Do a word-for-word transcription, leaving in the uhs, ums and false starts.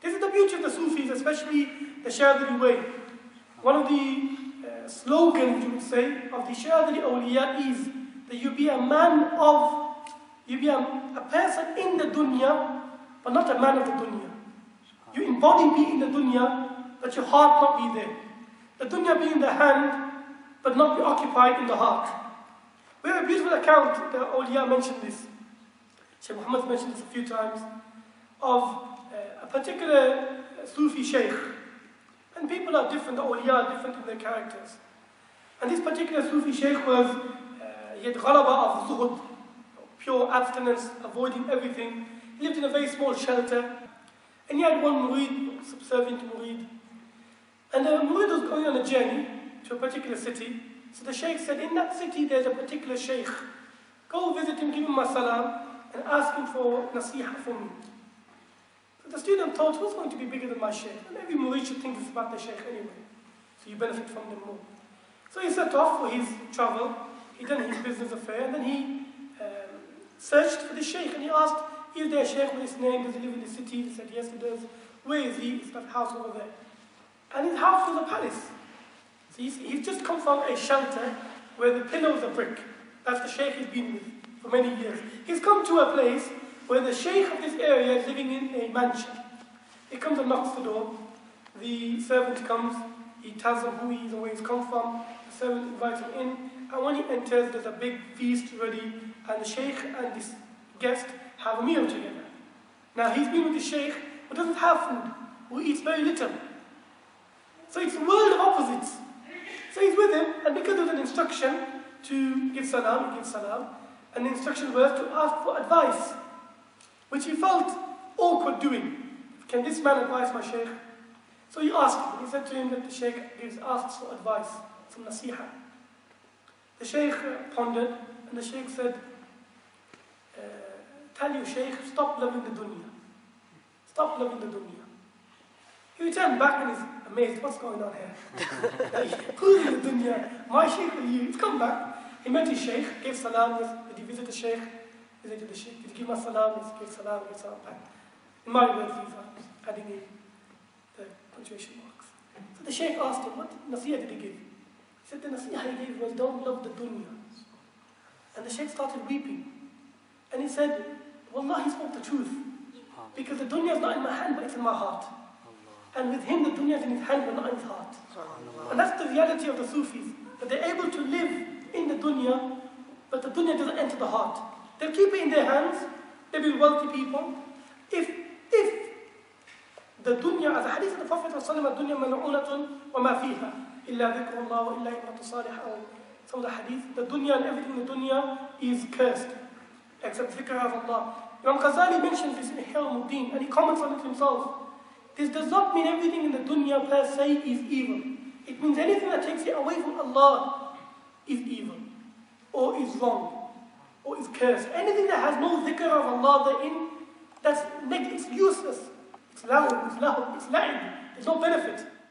This is the beauty of the Sufis, especially the Shadili way. One of the uh, slogans, you would say, of the Shadili awliya is that you be a man of, you be a, a person in the dunya, but not a man of the dunya. You embody be in the dunya, but your heart not be there. The dunya be in the hand, but not be occupied in the heart. We have a beautiful account, the awliya mentioned this. Shaykh Muhammad mentioned this a few times, of uh, a particular uh, Sufi sheikh. And people are different, the awliya are different in their characters. And this particular Sufi sheikh was, uh, he had ghalaba of zuhud, pure abstinence, avoiding everything. He lived in a very small shelter. And he had one murid, subservient murid. And the murid was going on a journey to a particular city. So the sheikh said, in that city there's a particular sheikh. Go visit him, give him my salam, and ask him for nasiha for me. So the student thought, who's going to be bigger than my sheikh? And every murid should think it's about the sheikh anyway. So you benefit from them more. So he set off for his travel. He done his business affair, and then he um, searched for the sheikh, and he asked, is there a sheikh with his name? Does he live in the city? He said, yes, he does. Where is he? It's that house over there. And his house was a palace. So he's, he's just come from a shelter where the pillows are brick. That's the sheikh he's been with for many years. He's come to a place where the sheikh of this area is living in a mansion. He comes and knocks the door. The servant comes. He tells him who he is and where he's come from. The servant invites him in. And when he enters, there's a big feast ready. And the sheikh and this guest have a meal together. Now he's been with the sheikh who doesn't have food, who eats very little. So it's a world of opposites. So he's with him, and because there's an instruction to give salam, he gives salam, and the instruction was to ask for advice, which he felt awkward doing. Can this man advise my sheikh? So he asked him. He said to him that the sheikh gives, asks for advice, some nasiha. The sheikh pondered, and the sheikh said, uh, tell you, sheikh, stop loving the dunya. Stop loving the dunya. He returned back and is amazed, what's going on here? Who's in the dunya? My sheikh or you? He's come back. He met his sheikh, gave salam. Did he visit the sheikh? Visited the sheikh. Did he give my salam? He gave salam, gave salam back. In my words, these are adding in the punctuation marks. So the sheikh asked him, what nasiha did he give? He said the nasiha he gave was, don't love the dunya. And the sheikh started weeping. And he said, Wallah, he spoke the truth. Because the dunya is not in my hand, but it's in my heart. And with him, the dunya is in his hand, but not in his heart. And that's the reality of the Sufis. That they're able to live in the dunya, but the dunya doesn't enter the heart. They'll keep it in their hands. They'll be wealthy people. If, if the dunya, as a hadith of the Prophet ﷺ, الدنيا ملعونة وما فيها إلا ذكر الله وإلا إمرة صالحة, or some of the hadith, the dunya and everything in the dunya is cursed, except dhikr of Allah. Imam Ghazali mentions this in Ihya al-Muddin, and he comments on it himself. This does not mean everything in the dunya per se is evil. It means anything that takes you away from Allah is evil, or is wrong, or is cursed. Anything that has no dhikr of Allah therein, that's negative, it's useless. It's lahu, it's lahu, it's la'ib. There's no benefit.